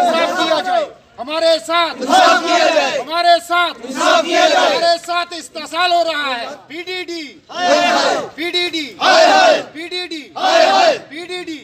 इंसाफ किया जाए, हमारे साथ इंसाफ किया जाए, हमारे साथ इंसाफ किया जाए, हमारे साथ इस्तेसाल हो रहा है। पीडीडी पीडीडी पीडीडी पीडीडी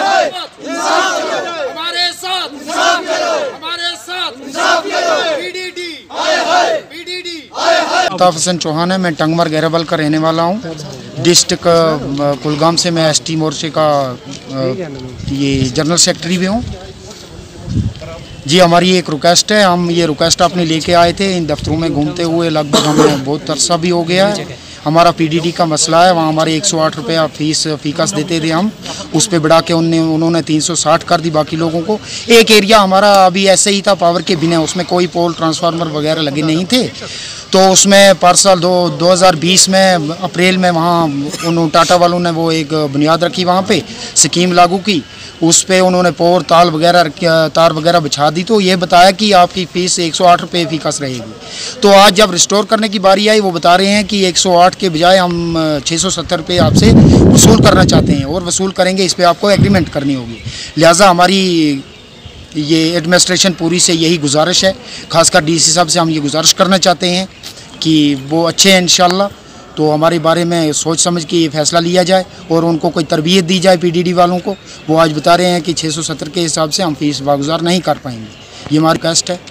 हमारे साथ हमारे साथ पीडीडी पीडीडी। अल्ताफ हसन चौहान है, मैं टंगमर गैराबल का रहने वाला हूँ। डिस्ट्रिक्ट कुलगाम से मैं एसटी मोर्चे का ये जनरल सेक्रेटरी भी हूँ। जी, हमारी एक रिक्वेस्ट है, हम ये रिक्वेस्ट अपने लेके आए थे। इन दफ्तरों में घूमते हुए लगभग हमें बहुत अरसा भी हो गया है। हमारा पीडीडी का मसला है, वहाँ हमारे 108 रुपया फीस देते थे हम, उस पर बढ़ा के उन्होंने 360 कर दी बाकी लोगों को। एक एरिया हमारा अभी ऐसे ही था पावर के बिना, उसमें कोई पोल ट्रांसफार्मर वगैरह लगे नहीं थे, तो उसमें पर साल 2020 में अप्रैल में वहाँ उन टाटा वालों ने वो एक बुनियाद रखी, वहाँ पे स्कीम लागू की, उस पे उन्होंने पोर तार वगैरह बिछा दी। तो ये बताया कि आपकी फ़ीस 108 रुपये फ़ीस रहेगी। तो आज जब रिस्टोर करने की बारी आई, वो बता रहे हैं कि 108 के बजाय हम 670 रुपये आपसे वसूल करना चाहते हैं, और वसूल करेंगे इस पर आपको एग्रीमेंट करनी होगी। लिहाजा हमारी ये एडमिनिस्ट्रेशन पूरी से यही गुजारिश है, खासकर डीसी साहब से हम ये गुजारिश करना चाहते हैं कि वो अच्छे हैं इंशाल्लाह, तो हमारे बारे में सोच समझ के ये फैसला लिया जाए और उनको कोई तरबियत दी जाए पीडीडी वालों को। वो आज बता रहे हैं कि 670 के हिसाब से हम फीस वागुजार नहीं कर पाएंगे, ये हमारी रिक्वेस्ट है।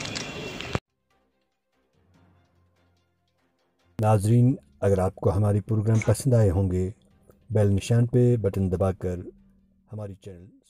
नाजरीन, अगर आपको हमारी प्रोग्राम पसंद आए होंगे, बेल निशान पे बटन दबाकर हमारी चैनल